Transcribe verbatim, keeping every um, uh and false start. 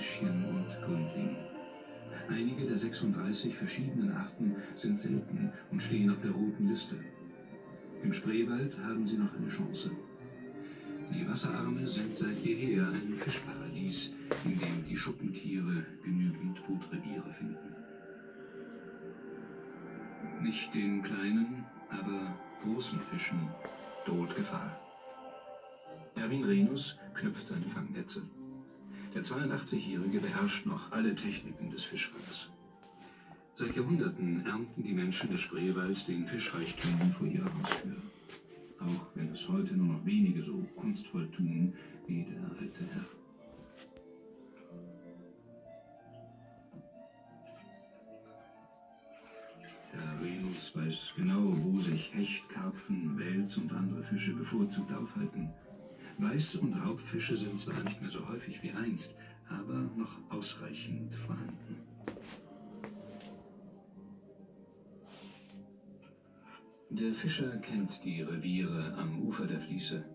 Fischchen und Gründling. Einige der sechsunddreißig verschiedenen Arten sind selten und stehen auf der roten Liste. Im Spreewald haben sie noch eine Chance. Die Wasserarme sind seit jeher ein Fischparadies, in dem die Schuppentiere genügend Brutreviere finden. Nicht den kleinen, aber großen Fischen droht Gefahr. Erwin Renus knüpft seine Fangnetze. Der zweiundachtzigjährige beherrscht noch alle Techniken des Fischfangs. Seit Jahrhunderten ernten die Menschen des Spreewalds den Fischreichtum vor ihrer Haustür. Auch wenn es heute nur noch wenige so kunstvoll tun wie der alte Herr. Der Renus weiß genau, wo sich Hecht, Karpfen, Wels und andere Fische bevorzugt aufhalten. Weiß- und Raubfische sind zwar nicht mehr so häufig wie einst, aber noch ausreichend vorhanden. Der Fischer kennt die Reviere am Ufer der Fließe.